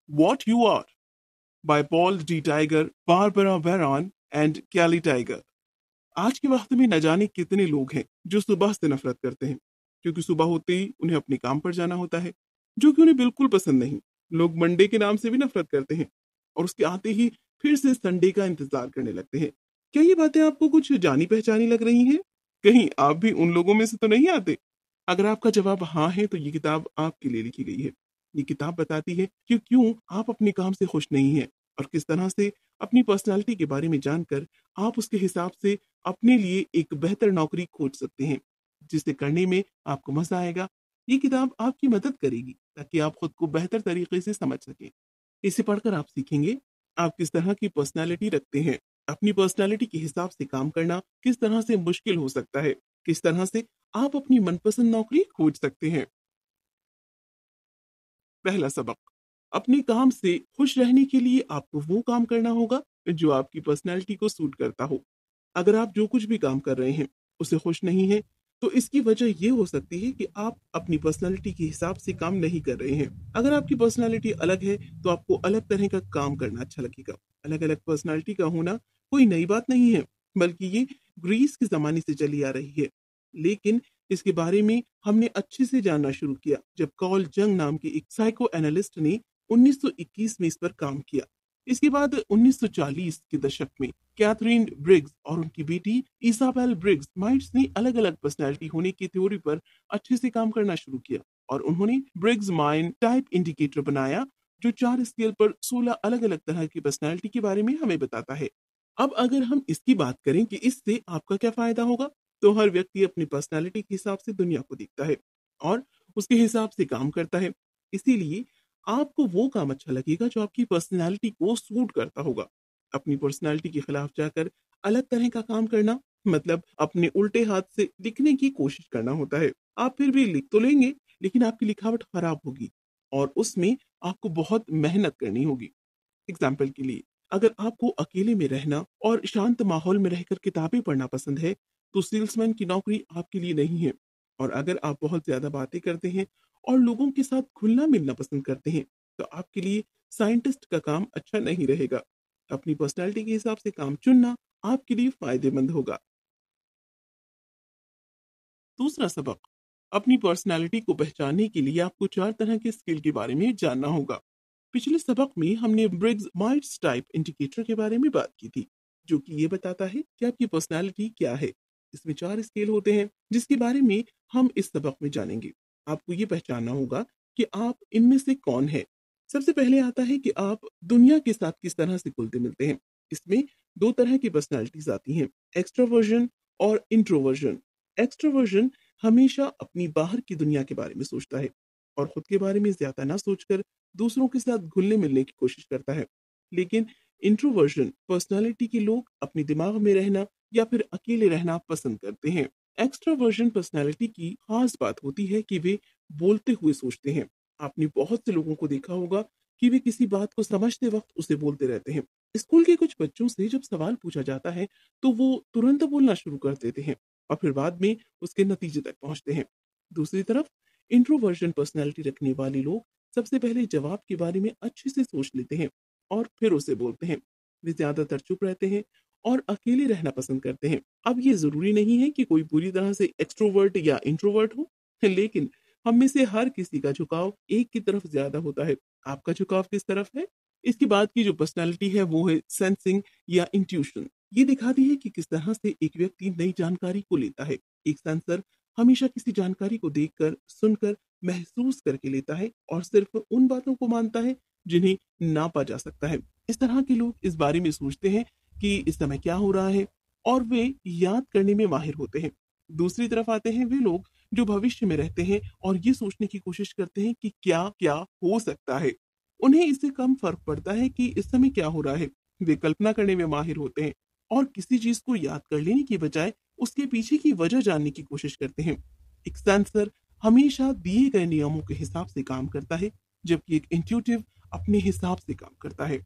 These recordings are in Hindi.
What You Are by Paul D. Tiger, Barbara Varon and Kelly Tiger। आज के वक्त में न जाने कितने लोग हैं जो सुबह से नफरत करते हैं, क्योंकि सुबह होते ही उन्हें अपने काम पर जाना होता है, जो कि उन्हें बिल्कुल पसंद नहीं। लोग मंडे के नाम से भी नफरत करते हैं और उसके आते ही फिर से संडे का इंतजार करने लगते हैं। क्या ये बातें आपको कुछ जानी पहचानी लग रही हैं? कहीं आप भी उन लोगों में से तो नहीं आते? अगर आपका जवाब हाँ है तो ये किताब आपके लिए लिखी गई है। ये किताब बताती है कि क्यों आप अपने काम से खुश नहीं हैं और किस तरह से अपनी पर्सनालिटी के बारे में जानकर आप उसके हिसाब से अपने लिए एक बेहतर नौकरी खोज सकते हैं, जिसे करने में आपको मजा आएगा। ये किताब आपकी मदद करेगी ताकि आप खुद को बेहतर तरीके से समझ सकें। इसे पढ़कर आप सीखेंगे आप किस तरह की पर्सनालिटी रखते हैं। अपनी पर्सनालिटी के हिसाब से काम करना किस तरह से मुश्किल हो सकता है, किस तरह से आप अपनी मनपसंद नौकरी खोज सकते हैं। पहला सबक, अपने काम से खुश रहने के लिए आपको वो काम करना होगा जो आपकी पर्सनैलिटी को सूट करता हो। अगर आप जो कुछ भी काम कर रहे हैं उसे खुश नहीं है, तो इसकी वजह ये हो सकती है कि आप अपनी पर्सनैलिटी के हिसाब से काम नहीं कर रहे हैं। अगर आपकी पर्सनैलिटी अलग है तो आपको अलग तरह का काम करना अच्छा लगेगा। अलग अलग पर्सनैलिटी का होना कोई नई बात नहीं है, बल्कि ये ग्रीस के जमाने से चली आ रही है। लेकिन इसके बारे में हमने अच्छे से जानना शुरू किया जब कॉल जंग नाम के एक साइको एनालिस्ट ने 1921 में इस पर काम किया। इसके बाद 1940 के दशक में कैथरीन ब्रिग्स और उनकी बेटी इसाबेल ब्रिग्स माइट्स ने अलग अलग पर्सनैलिटी होने की थ्योरी पर अच्छे से काम करना शुरू किया और उन्होंने ब्रिग्स माइंड टाइप इंडिकेटर बनाया, जो 4 स्केल पर 16 अलग अलग तरह की पर्सनैलिटी के बारे में हमें बताता है। अब अगर हम इसकी बात करें कि इससे आपका क्या फायदा होगा, तो हर व्यक्ति अपनी पर्सनालिटी के हिसाब से दुनिया को देखता है और उसके हिसाब से काम करता है। इसीलिए आपको वो काम अच्छा लगेगा जो आपकी पर्सनालिटी को सूट करता होगा। अपनी पर्सनालिटी के खिलाफ जाकर अलग तरह का काम करना मतलब अपने उल्टे हाथ से लिखने की कोशिश करना होता है। आप फिर भी लिख तो लेंगे, लेकिन आपकी लिखावट खराब होगी और उसमें आपको बहुत मेहनत करनी होगी। एग्जाम्पल के लिए, अगर आपको अकेले में रहना और शांत माहौल में रहकर किताबें पढ़ना पसंद है, तो सेल्समैन की नौकरी आपके लिए नहीं है। और अगर आप बहुत ज्यादा बातें करते हैं और लोगों के साथ घुलना मिलना पसंद करते हैं, तो आपके लिए साइंटिस्ट का काम अच्छा नहीं रहेगा। अपनी पर्सनैलिटी के हिसाब से काम चुनना आपके लिए फायदेमंद होगा। दूसरा सबक, अपनी पर्सनैलिटी को पहचानने के लिए आपको 4 तरह के स्किल के बारे में जानना होगा। पिछले सबक में हमने ब्रिग्स माइट्स टाइप इंडिकेटर के बारे में बात की थी, जो कि ये बताता है कि आपकी पर्सनैलिटी क्या है। इसमें 4 स्केल होते हैं जिसके बारे में हम इस सबक में जानेंगे। आपको ये पहचानना होगा कि आप इनमें से कौन है। सबसे पहले आता है कि आप दुनिया के साथ किस तरह से घुलते मिलते हैं। इसमें 2 तरह की पर्सनैलिटीज आती हैं, एक्सट्रोवर्जन और इंट्रोवर्जन। एक्सट्रोवर्जन हमेशा अपनी बाहर की दुनिया के बारे में सोचता है और खुद के बारे में ज्यादा ना सोचकर दूसरों के साथ घुलने मिलने की कोशिश करता है। लेकिन इंट्रोवर्जन पर्सनालिटी के लोग अपने दिमाग में रहना या फिर अकेले रहना पसंद करते हैं। एक्सट्रोवर्जन पर्सनालिटी की खास बात होती है कि वे बोलते हुए सोचते हैं। आपने बहुत से लोगों को देखा होगा कि वे किसी बात को समझते वक्त उसे बोलते रहते हैं। स्कूल के कुछ बच्चों से जब सवाल पूछा जाता है तो वो तुरंत बोलना शुरू कर देते हैं और फिर बाद में उसके नतीजे तक पहुंचते हैं। दूसरी तरफ इंट्रोवर्जन पर्सनालिटी रखने वाले लोग सबसे पहले जवाब के बारे में अच्छे से सोच लेते हैं और फिर उसे बोलते हैं। वे ज्यादातर चुप रहते हैं और अकेले रहना पसंद करते हैं। अब ये जरूरी नहीं है कि कोई पूरी तरह से एक्सट्रोवर्ट या इंट्रोवर्ट हो, लेकिन हम में से हर किसी का झुकाव एक की तरफ ज्यादा होता है। आपका झुकाव किस तरफ है? इसके बाद की जो पर्सनालिटी है वो है सेंसिंग या इंट्यूशन। ये दिखाती है कि किस तरह से एक व्यक्ति नई जानकारी को लेता है। एक सेंसर हमेशा किसी जानकारी को देखकर, सुनकर, महसूस करके लेता है और सिर्फ उन बातों को मानता है जिन्हें नापा जा सकता है। इस तरह के लोग इस बारे में सोचते हैं कि इस समय क्या हो रहा है और वे याद करने में माहिर होते हैं। दूसरी तरफ आते हैं वे लोग जो भविष्य में रहते हैं और ये सोचने की कोशिश करते हैं कि क्या क्या हो सकता है। उन्हें इससे कम फर्क पड़ता है कि इस समय क्या हो रहा है। वे कल्पना करने में माहिर होते हैं और किसी चीज को याद कर लेने की बजाय उसके पीछे की वजह जानने की कोशिश करते हैं। एक सेंसर हमेशा दिए गए नियमों के हिसाब से काम करता है, जबकि एक इंट्यूटिव अपने हिसाब से काम करता है।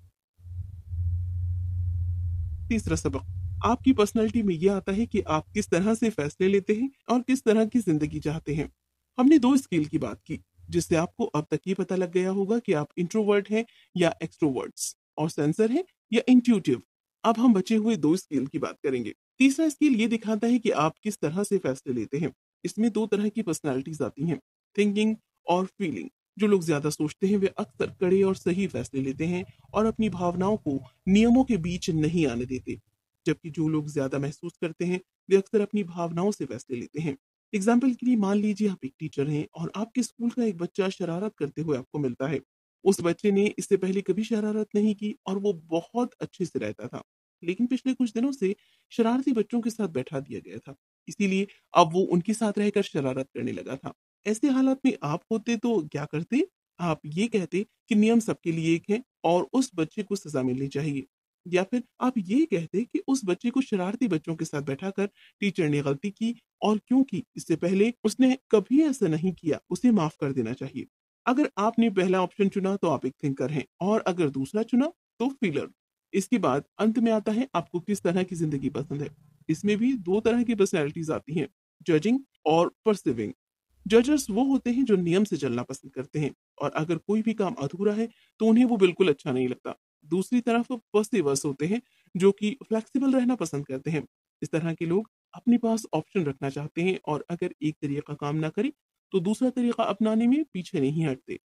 तीसरा सबक, आपकी पर्सनैलिटी में यह आता है कि आप किस तरह से फैसले लेते हैं और किस तरह की जिंदगी चाहते हैं। हमने 2 स्किल की बात की, जिससे आपको अब तक ये पता लग गया होगा कि आप इंट्रोवर्ट हैं या एक्सट्रोवर्ट्स, और सेंसर हैं या इंट्यूटिव। अब हम बचे हुए 2 स्किल की बात करेंगे। तीसरा स्किल ये दिखाता है कि आप किस तरह से फैसले लेते हैं। इसमें 2 तरह की पर्सनैलिटीज़ आती हैं, थिंकिंग और फीलिंग। जो लोग ज़्यादा सोचते हैं वे अक्सर कड़े और सही फैसले लेते हैं और अपनी भावनाओं को नियमों के बीच नहीं आने देते। जबकि जो लोग ज़्यादा महसूस करते हैं, वे अक्सर अपनी भावनाओं से फैसले लेते हैं। एग्जाम्पल के लिए मान लीजिए आप एक टीचर हैं और आपके स्कूल का एक बच्चा शरारत करते हुए आपको मिलता है। उस बच्चे ने इससे पहले कभी शरारत नहीं की और वो बहुत अच्छे से रहता था। लेकिन पिछले कुछ दिनों से शरारती बच्चों के साथ बैठा दिया गया था। इसीलिए अब वो उनके साथ रहकर शरारत करने लगा था। ऐसे हालात में आप होते तो क्या करते? आप ये कहते कि नियम सबके लिए एक है और उस बच्चे को सजा मिलनी चाहिए। या फिर आप ये कहते कि उस बच्चे को शरारती बच्चों के साथ बैठाकर टीचर ने गलती की और क्योंकि इससे पहले उसने कभी ऐसा नहीं किया, उसे माफ कर देना चाहिए। अगर आपने पहला ऑप्शन चुना तो आप एक थिंकर हैं और अगर दूसरा चुना तो फीलर। इसके बाद अंत में आता है आपको किस तरह की जिंदगी पसंद है। इसमें भी 2 तरह की पर्सनैलिटीज आती हैं, जजिंग और परसिविंग। जजर्स वो होते हैं जो नियम से चलना पसंद करते हैं और अगर कोई भी काम अधूरा है तो उन्हें वो बिल्कुल अच्छा नहीं लगता। दूसरी तरफ पर्सिवर्स होते हैं जो कि फ्लेक्सिबल रहना पसंद करते हैं। इस तरह के लोग अपने पास ऑप्शन रखना चाहते हैं और अगर एक तरीका काम ना करे तो दूसरा तरीका अपनाने में पीछे नहीं हटते।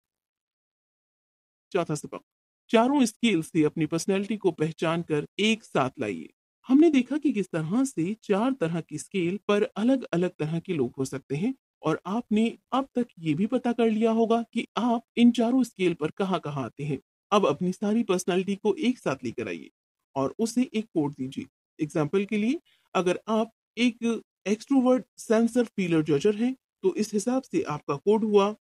चौथा सबक, चारों स्किल से अपनी पर्सनैलिटी को पहचान कर एक साथ लाइए। हमने देखा कि किस तरह से 4 तरह की स्केल पर अलग अलग तरह के लोग हो सकते हैं और आपने अब तक ये भी पता कर लिया होगा कि आप इन चारों स्केल पर कहाँ कहाँ आते हैं। अब अपनी सारी पर्सनैलिटी को एक साथ लेकर आइए और उसे एक कोड दीजिए। एग्जाम्पल के लिए, अगर आप एक एक्सट्रोवर्ट सेंसर फीलर जजर हैं तो इस हिसाब से आपका कोड हुआ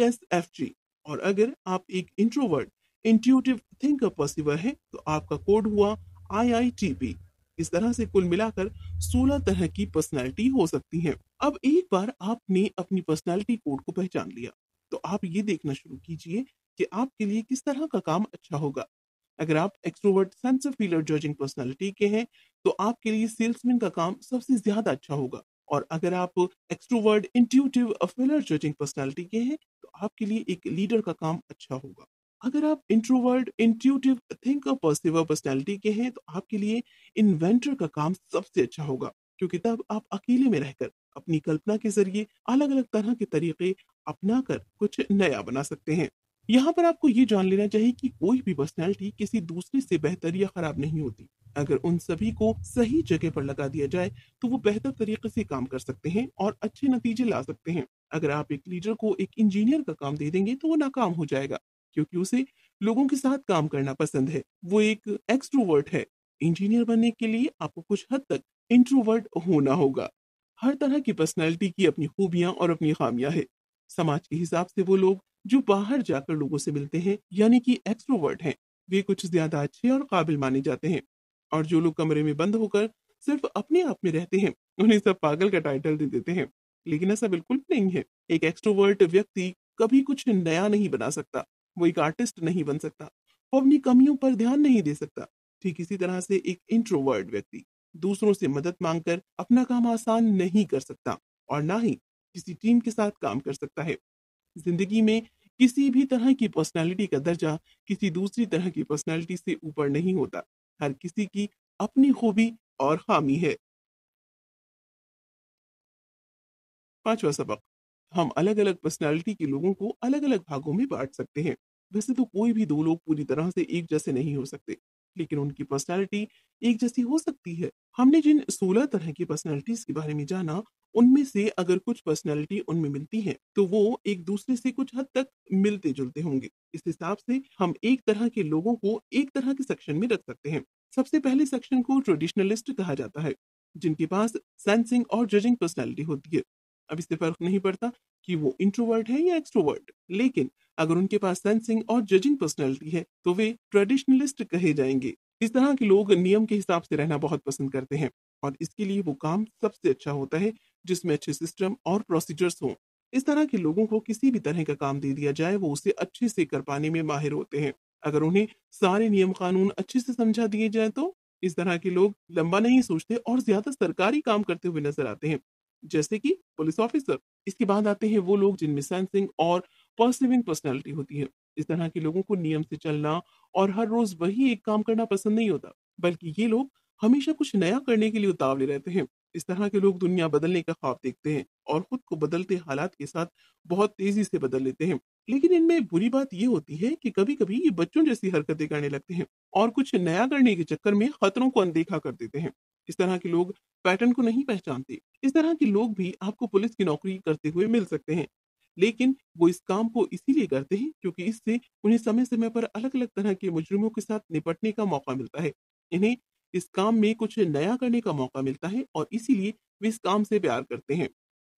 ESFG। और अगर आप एक इंट्रोवर्ट इंट्यूटिव थिंकर पर्सीवर है तो आपका कोड हुआ IITP। इस तरह से कुल मिलाकर 16 तरह की पर्सनैलिटी हो सकती हैं। अब एक बार आपने अपनी पर्सनैलिटी कोड को पहचान लिया तो आप ये देखना शुरू कीजिए कि आपके लिए किस तरह का काम अच्छा होगा। अगर आप extrovert sensor feeler judging personality के हैं तो आपके लिए सेल्समैन का काम सबसे ज्यादा अच्छा होगा। और अगर आप extrovert intuitive feeler judging personality के हैं तो आपके लिए एक लीडर का काम अच्छा होगा। अगर आप introvert intuitive thinker perceiver personality के हैं तो आपके लिए इन्वेंटर का काम सबसे अच्छा होगा, क्योंकि तब आप अकेले में रहकर अपनी कल्पना के जरिए अलग अलग तरह के तरीके अपना कर कुछ नया बना सकते हैं। यहाँ पर आपको ये जान लेना चाहिए कि कोई भी पर्सनैलिटी किसी दूसरे से बेहतर या खराब नहीं होती। अगर उन सभी को सही जगह पर लगा दिया जाए तो वो बेहतर तरीके से काम कर सकते हैं और अच्छे नतीजे ला सकते हैं। अगर आप एक लीडर को एक इंजीनियर का काम दे देंगे तो वो नाकाम हो जाएगा, क्योंकि उसे लोगों के साथ काम करना पसंद है। वो एक एक्सट्रोवर्ट है। इंजीनियर बनने के लिए आपको कुछ हद तक इंट्रोवर्ट होना होगा। हर तरह की पर्सनैलिटी की अपनी खूबियां और अपनी खामियां है। समाज के हिसाब से वो लोग जो बाहर जाकर लोगों से मिलते हैं यानी कि एक्सट्रोवर्ट हैं, वे कुछ ज्यादा अच्छे और काबिल माने जाते हैं। और जो लोग कमरे में बंद होकर सिर्फ अपने आप में रहते हैं उन्हें सब पागल का टाइटल दे देते हैं। लेकिन ऐसा बिल्कुल भी नहीं है। एक एक्सट्रोवर्ट व्यक्ति कभी कुछ नया नहीं बना सकता। वो एक आर्टिस्ट नहीं बन सकता। वो अपनी कमियों पर ध्यान नहीं दे सकता। ठीक इसी तरह से एक इंट्रोवर्ट व्यक्ति दूसरों से मदद मांगकर अपना काम आसान नहीं कर सकता और ना ही किसी टीम के साथ काम कर सकता है। जिंदगी में किसी भी तरह की पर्सनालिटी का दर्जा किसी दूसरी तरह की पर्सनालिटी से ऊपर नहीं होता। हर किसी की अपनी खूबी और खामी है। पांचवा सबक, हम अलग अलग पर्सनालिटी के लोगों को अलग अलग भागों में बांट सकते हैं। वैसे तो कोई भी दो लोग पूरी तरह से एक जैसे नहीं हो सकते, लेकिन उनकी पर्सनालिटी एक जैसी हो सकती है। हमने जिन 16 तरह की पर्सनालिटीज के बारे में जाना, उनमें से अगर कुछ पर्सनालिटी उनमें मिलती है तो वो एक दूसरे से कुछ हद तक मिलते जुलते होंगे। इस हिसाब से हम एक तरह के लोगों को एक तरह के सेक्शन में रख सकते हैं। सबसे पहले सेक्शन को ट्रेडिशनलिस्ट कहा जाता है, जिनके पास सेंसिंग और जजिंग पर्सनालिटी होती है। अब इससे फर्क नहीं पड़ता कि वो इंट्रोवर्ट है या एक्सट्रोवर्ट, लेकिन अगर उनके पास सेंसिंग और जजिंग पर्सनैलिटी है तो वे ट्रेडिशनलिस्ट कहे जाएंगे। इस तरह के लोग नियम के हिसाब से रहना बहुत पसंद करते हैं और इसके लिए वो काम सबसे अच्छा होता है जिसमें अच्छे सिस्टम और प्रोसीजर्स हों। इस तरह के लोगों को किसी भी तरह का काम दे दिया जाए वो उसे अच्छे से कर पाने में माहिर होते हैं। अगर उन्हें सारे नियम कानून अच्छे से समझा दिए जाए तो इस तरह के लोग लंबा नहीं सोचते और ज्यादा सरकारी काम करते हुए नजर आते हैं। जैसे कि पुलिस ऑफिसर। इसके बाद आते हैं वो लोग जिनमें सेंसिंग और पर्सिविंग पर्सनैलिटी होती है। इस तरह के लोगों को नियम से चलना और हर रोज वही एक काम करना पसंद नहीं होता, बल्कि ये लोग हमेशा कुछ नया करने के लिए उतावले रहते हैं। इस तरह के लोग दुनिया बदलने का ख्वाब देखते हैं और खुद को बदलते हालात के साथ बहुत तेजी से बदल लेते हैं। लेकिन इनमें बुरी बात ये होती है कि कभी-कभी ये बच्चों जैसी हरकतें करने लगते हैं और कुछ नया करने के चक्कर में खतरों को अनदेखा कर देते हैं। इस तरह के लोग पैटर्न को नहीं पहचानते। इस तरह के लोग भी आपको पुलिस की नौकरी करते हुए मिल सकते हैं, लेकिन वो इस काम को इसीलिए करते हैं क्योंकि इससे उन्हें समय-समय पर अलग-अलग तरह के मुजरिमों के साथ निपटने का मौका मिलता है। इन्हें इस काम में कुछ नया करने का मौका मिलता है और इसीलिए वे इस काम से प्यार करते हैं।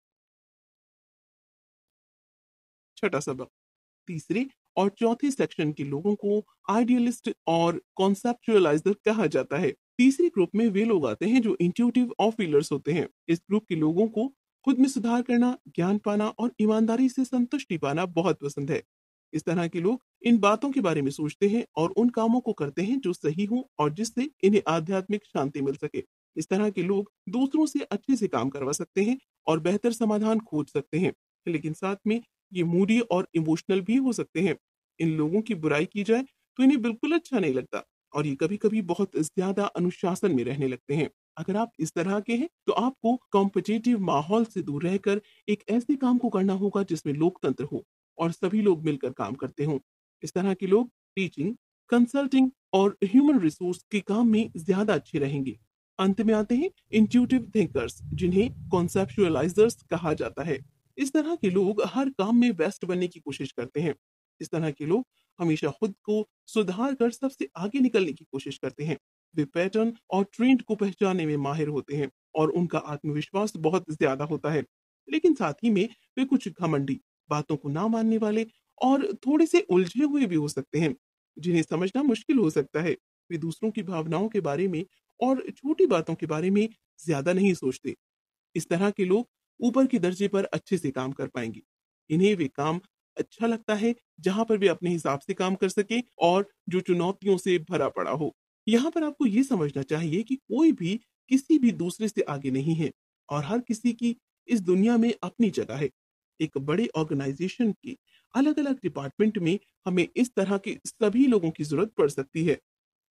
छठा सबक, तीसरे और चौथे सेक्शन के लोगों को आइडियलिस्ट और कॉन्सेप्चुअलाइजर कहा जाता है। तीसरे ग्रुप में वे लोग आते हैं जो इंट्यूटिव और फीलर्स होते हैं। इस ग्रुप के लोगों को खुद में सुधार करना, ज्ञान पाना और ईमानदारी से संतुष्टि पाना बहुत पसंद है। इस तरह के लोग इन बातों के बारे में सोचते हैं और उन कामों को करते हैं जो सही हो और जिससे इन्हें आध्यात्मिक शांति मिल सके। इस तरह के लोग दूसरों से अच्छे से काम करवा सकते हैं और बेहतर समाधान खोज सकते हैं, लेकिन साथ में ये मूडी और इमोशनल भी हो सकते हैं। इन लोगों की बुराई की जाए तो इन्हें बिल्कुल अच्छा नहीं लगता और ये कभी-कभी बहुत ज़्यादा अनुशासन में रहने लगते हैं। अगर आप इस तरह के हैं, तो आपको कॉम्पिटिटिव माहौल से दूर रहकर एक ऐसे काम को करना होगा जिसमें लोकतंत्र हो और सभी लोग मिलकर काम करते हों। इस तरह के लोग टीचिंग, कंसल्टिंग और ह्यूमन रिसोर्स के काम में ज़्यादा अच्छे रहेंगे। अंत में आते हैं इंट्यूटिव थिंकर्स, जिन्हें कॉन्सेप्चुअलाइजर्स कहा जाता है। इस तरह के लोग हर काम में बेस्ट बनने की कोशिश करते हैं। इस तरह के लोग हमेशा खुद को सुधार कर सबसे आगे निकलने की कोशिश करते हैं। वे पैटर्न और ट्रेंड को पहचानने में माहिर होते हैं और उनका आत्मविश्वास बहुत ज्यादा होता है। लेकिन साथ ही में वे कुछ घमंडी, बातों को ना मानने वाले और थोड़े से उलझे हुए भी हो सकते हैं, जिन्हें समझना मुश्किल हो सकता है। वे दूसरों की भावनाओं के बारे में और छोटी बातों के बारे में ज्यादा नहीं सोचते। इस तरह के लोग ऊपर के दर्जे पर अच्छे से काम कर पाएंगे। इन्हें वे काम अच्छा लगता है जहां पर वे अपने हिसाब से काम कर सके और जो चुनौतियों से भरा पड़ा हो। यहाँ पर आपको ये समझना चाहिए कि कोई भी किसी भी दूसरे से आगे नहीं है और हर किसी की इस दुनिया में अपनी जगह है। एक बड़े ऑर्गेनाइजेशन के अलग अलग डिपार्टमेंट में हमें इस तरह के सभी लोगों की जरूरत पड़ सकती है।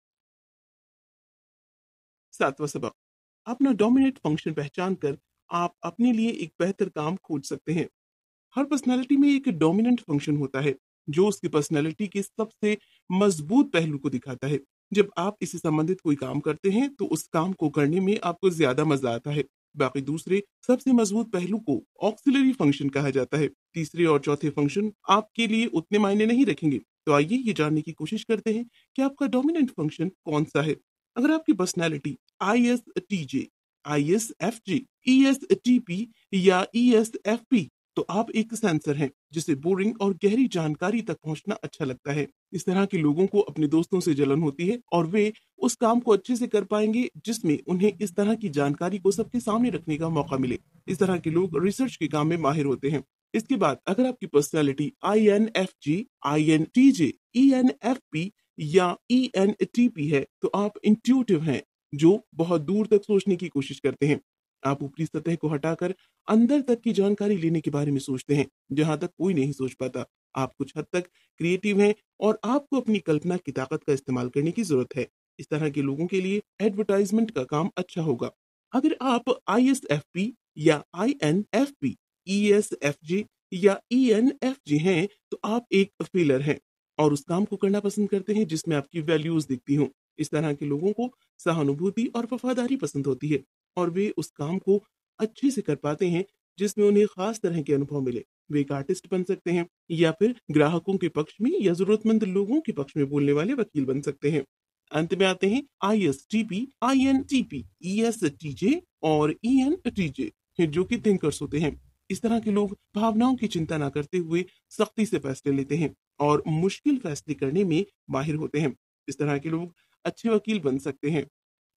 सातवां सबक, अपना डोमिनेट फंक्शन पहचान कर आप अपने लिए एक बेहतर काम खोज सकते हैं। हर पर्सनैलिटी में एक डोमिनेंट फंक्शन होता है जो उसकी पर्सनैलिटी के सबसे मजबूत पहलू को दिखाता है। जब आप इससे संबंधित कोई काम करते हैं तो उस काम को करने में आपको ज्यादा मजा आता है। बाकी दूसरे सबसे मजबूत पहलू को ऑक्सिलरी फंक्शन कहा जाता है। तीसरे और चौथे फंक्शन आपके लिए उतने मायने नहीं रखेंगे। तो आइए ये जानने की कोशिश करते हैं कि आपका डोमिनेंट फंक्शन कौन सा है। अगर आपकी पर्सनैलिटी ISTJ, ISFJ, ESTP या ESFP, तो आप एक सेंसर हैं जिसे बोरिंग और गहरी जानकारी तक पहुंचना अच्छा लगता है। इस तरह के लोगों को अपने दोस्तों से जलन होती है और वे उस काम को अच्छे से कर पाएंगे जिसमें उन्हें इस तरह की जानकारी को सबके सामने रखने का मौका मिले। इस तरह के लोग रिसर्च के काम में माहिर होते हैं। इसके बाद अगर आपकी पर्सनैलिटी INFJ, INTJ, ENFP या ENTP है, तो आप इंट्यूटिव हैं जो बहुत दूर तक सोचने की कोशिश करते हैं। आप ऊपरी सतह को हटाकर अंदर तक की जानकारी लेने के बारे में सोचते हैं, जहां तक कोई नहीं सोच पाता। आप कुछ हद तक क्रिएटिव हैं और आपको अपनी कल्पना की ताकत का इस्तेमाल करने की जरूरत है। इस तरह के लोगों के लिए एडवर्टाइजमेंट का काम अच्छा होगा। अगर आप ISFP या INFP, ESFJ या ENFJ हैं, तो आप एक फेलर हैं और उस काम को करना पसंद करते हैं जिसमें आपकी वैल्यूज दिखती हों। इस तरह के लोगों को सहानुभूति और वफादारी पसंद होती है और वे उस काम को अच्छे से कर पाते हैं जिसमें उन्हें खास तरह के अनुभव मिले। वे एक आर्टिस्ट बन सकते हैं या फिर ग्राहकों के पक्ष में या जरूरतमंद लोगों के पक्ष में बोलने वाले वकील बन सकते हैं। अंत में आते हैं ISTP, INTP, ESTJ और ENTJ, जो कि थिंकर्स होते हैं। इस तरह के लोग भावनाओं की चिंता ना करते हुए सख्ती से फैसले लेते हैं और मुश्किल फैसले करने में माहिर होते हैं। इस तरह के लोग अच्छे वकील बन सकते हैं।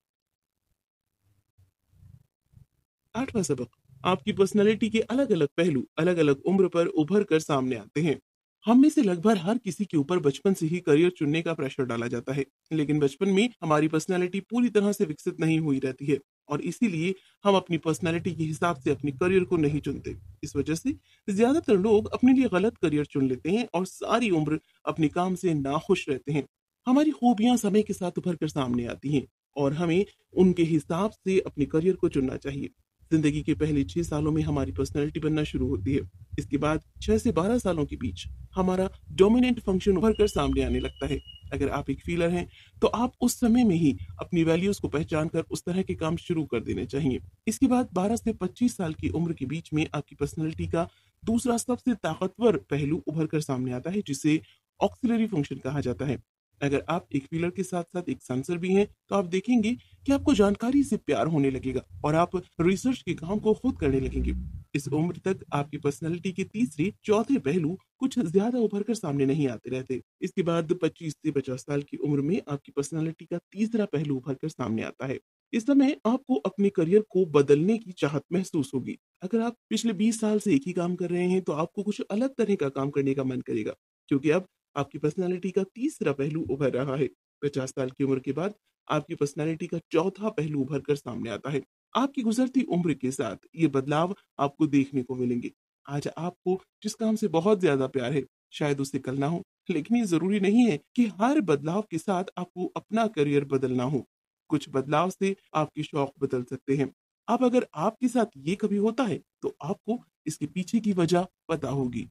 आठवां सबक, आपकी पर्सनैलिटी के अलग अलग पहलू अलग अलग उम्र पर उभर कर सामने आते हैं। हम में से लगभग हर किसी के ऊपर बचपन से ही करियर चुनने का प्रेशर डाला जाता है, लेकिन बचपन में हमारी पर्सनैलिटी पूरी तरह से विकसित नहीं हुई रहती है। और इसीलिए हम अपनी पर्सनैलिटी के हिसाब से अपने करियर को नहीं चुनते। इस वजह से ज्यादातर लोग अपने लिए गलत करियर चुन लेते हैं और सारी उम्र अपने काम से नाखुश रहते हैं। हमारी खूबियां समय के साथ उभर कर सामने आती हैं और हमें उनके हिसाब से अपने करियर को चुनना चाहिए। जिंदगी के पहले 6 सालों में हमारी पर्सनैलिटी बनना शुरू होती है। इसके बाद 6 से 12 सालों के बीच हमारा डोमिनेंट फंक्शन उभर कर सामने आने लगता है। अगर आप एक फीलर हैं तो आप उस समय में ही अपनी वैल्यूज को पहचान कर उस तरह के काम शुरू कर देने चाहिए। इसके बाद 12 से 25 साल की उम्र के बीच में आपकी पर्सनैलिटी का दूसरा सबसे ताकतवर पहलू उभर कर सामने आता है, जिसे ऑक्सिलरी फंक्शन कहा जाता है। अगर आप एक फीलर के साथ साथ एक सेंसर भी हैं तो आप देखेंगे कि आपको जानकारी से प्यार होने लगेगा और आप रिसर्च के काम को खुद करने लगेंगे। इस उम्र तक आपकी पर्सनैलिटी के तीसरे चौथे पहलू कुछ ज्यादा उभर कर सामने नहीं आते रहते। इसके बाद 25 से 50 साल की उम्र में आपकी पर्सनैलिटी का तीसरा पहलू उभर कर सामने आता है। इस समय आपको अपने करियर को बदलने की चाहत महसूस होगी। अगर आप पिछले 20 साल से एक ही काम कर रहे हैं तो आपको कुछ अलग तरह का काम करने का मन करेगा, क्योंकि अब आपकी पर्सनैलिटी का तीसरा पहलू उभर रहा है। 50 साल की उम्र के बाद आपकी पर्सनैलिटी का चौथा पहलू उभर कर सामने आता है। आपकी गुजरती उम्र के साथ ये बदलाव आपको देखने को मिलेंगे। आज आपको जिस काम से बहुत ज्यादा प्यार है, शायद उसे कल ना हो, लेकिन ये जरूरी नहीं है कि हर बदलाव के साथ आपको अपना करियर बदलना हो। कुछ बदलाव से आपके शौक बदल सकते हैं। अब अगर आपके साथ ये कभी होता है तो आपको इसके पीछे की वजह पता होगी।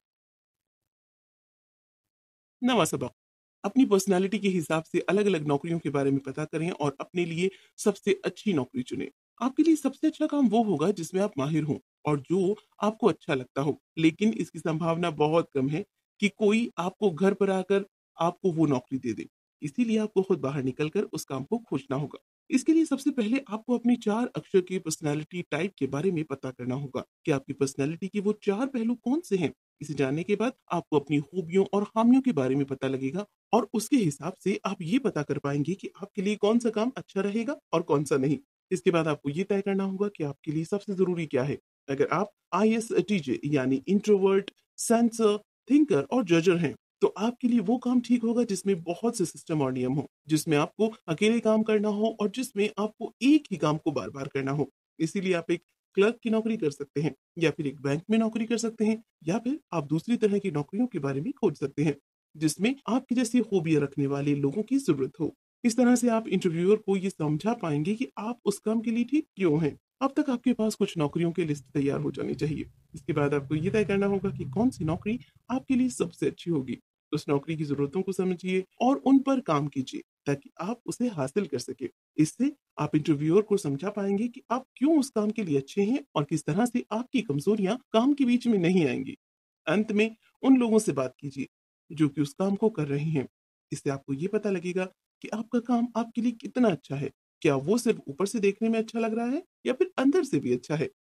नवा सबक, अपनी पर्सनालिटी के हिसाब से अलग अलग नौकरियों के बारे में पता करें और अपने लिए सबसे अच्छी नौकरी चुनें। आपके लिए सबसे अच्छा काम वो होगा जिसमें आप माहिर हों और जो आपको अच्छा लगता हो, लेकिन इसकी संभावना बहुत कम है कि कोई आपको घर पर आकर आपको वो नौकरी दे दे। इसीलिए आपको खुद बाहर निकलकर उस काम को खोजना होगा। इसके लिए सबसे पहले आपको अपनी 4 अक्षर की पर्सनालिटी टाइप के बारे में पता करना होगा कि आपकी पर्सनालिटी के वो 4 पहलू कौन से हैं। इसे जानने के बाद आपको अपनी खूबियों और खामियों के बारे में पता लगेगा और उसके हिसाब से आप ये पता कर पाएंगे कि आपके लिए कौन सा काम अच्छा रहेगा और कौन सा नहीं। इसके बाद आपको ये तय करना होगा कि आपके लिए सबसे जरूरी क्या है। अगर आप ISTJ यानी इंट्रोवर्ट, सेंसर, थिंकर और जजर हैं तो आपके लिए वो काम ठीक होगा जिसमें बहुत से सिस्टम और नियम हो, जिसमें आपको अकेले काम करना हो और जिसमें आपको एक ही काम को बार बार करना हो। इसीलिए आप एक क्लर्क की नौकरी कर सकते हैं या फिर एक बैंक में नौकरी कर सकते हैं या फिर आप दूसरी तरह की नौकरियों के बारे में खोज सकते हैं जिसमें आपकी जैसी खूबियां रखने वाले लोगों की जरूरत हो। इस तरह से आप इंटरव्यूअर को ये समझा पाएंगे कि आप उस काम के लिए ठीक क्यों हैं। अब तक आपके पास कुछ नौकरियों की लिस्ट तैयार हो जानी चाहिए। इसके बाद आपको ये तय करना होगा कि कौन सी नौकरी आपके लिए सबसे अच्छी होगी। उस नौकरी की जरूरतों को समझिए और उन पर काम कीजिए ताकि आप उसे हासिल कर सके। इससे आप इंटरव्यूअर को समझा पाएंगे कि आप क्यों उस काम के लिए अच्छे हैं और किस तरह से आपकी कमजोरियां काम के बीच में नहीं आएंगी। अंत में उन लोगों से बात कीजिए जो कि उस काम को कर रहे हैं। इससे आपको ये पता लगेगा कि आपका काम आपके लिए कितना अच्छा है। क्या वो सिर्फ ऊपर से देखने में अच्छा लग रहा है या फिर अंदर से भी अच्छा है।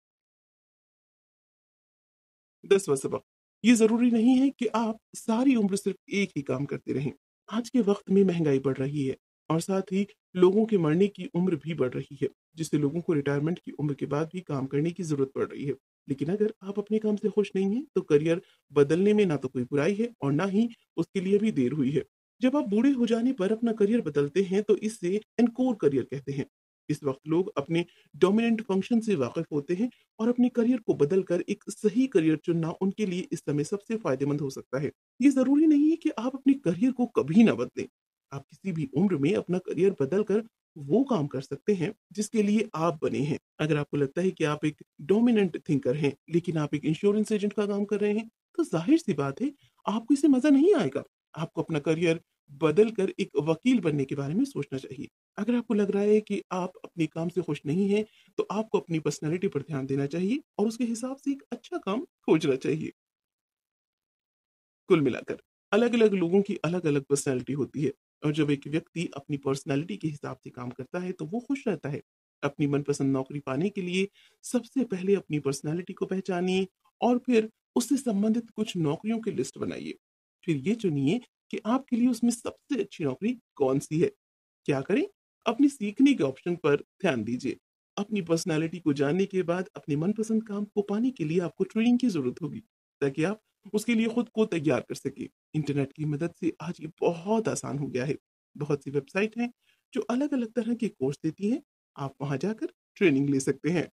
10वां सबक, ये जरूरी नहीं है कि आप सारी उम्र सिर्फ एक ही काम करते रहें। आज के वक्त में महंगाई बढ़ रही है और साथ ही लोगों के मरने की उम्र भी बढ़ रही है, जिससे लोगों को रिटायरमेंट की उम्र के बाद भी काम करने की जरूरत पड़ रही है। लेकिन अगर आप अपने काम से खुश नहीं हैं तो करियर बदलने में ना तो कोई बुराई है और ना ही उसके लिए भी देर हुई है। जब आप बूढ़े हो जाने पर अपना करियर बदलते हैं तो इसे एनकोर करियर कहते हैं। इस वक्त लोग अपने डोमिनेंट फंक्शन से वाकिफ होते हैं और अपने करियर को बदलकर एक सही करियर चुनना उनके लिए इस समय सबसे फायदेमंद हो सकता है। ये जरूरी नहीं है कि आप अपने करियर को कभी ना बदलें। आप किसी भी उम्र में अपना करियर बदलकर वो काम कर सकते हैं जिसके लिए आप बने हैं। अगर आपको लगता है कि आप एक डोमिनेंट थिंकर हैं लेकिन आप एक इंश्योरेंस एजेंट का काम कर रहे हैं तो जाहिर सी बात है आपको इसे मजा नहीं आएगा। आपको अपना करियर बदल कर एक वकील बनने के बारे में सोचना चाहिए। अगर आपको लग रहा है कि आप अपने काम से खुश नहीं हैं तो आपको अपनी पर्सनैलिटी पर ध्यान देना चाहिए और उसके हिसाब से एक अच्छा काम खोजना चाहिए। कुल मिलाकर अलग अलग लोगों की अलग अलग पर्सनैलिटी होती है और जब एक व्यक्ति अपनी पर्सनैलिटी के हिसाब से काम करता है तो वो खुश रहता है। अपनी मनपसंद नौकरी पाने के लिए सबसे पहले अपनी पर्सनैलिटी को पहचानिए और फिर उससे संबंधित कुछ नौकरियों की लिस्ट बनाइए। फिर ये चुनिए कि आपके लिए उसमें सबसे अच्छी नौकरी कौन सी है। क्या करें, अपनी सीखने के ऑप्शन पर ध्यान दीजिए। अपनी पर्सनैलिटी को जानने के बाद अपने मनपसंद काम को पाने के लिए आपको ट्रेनिंग की जरूरत होगी ताकि आप उसके लिए खुद को तैयार कर सके। इंटरनेट की मदद से आज ये बहुत आसान हो गया है। बहुत सी वेबसाइट हैं जो अलग अलग तरह के कोर्स देती हैं। आप वहां जाकर ट्रेनिंग ले सकते हैं।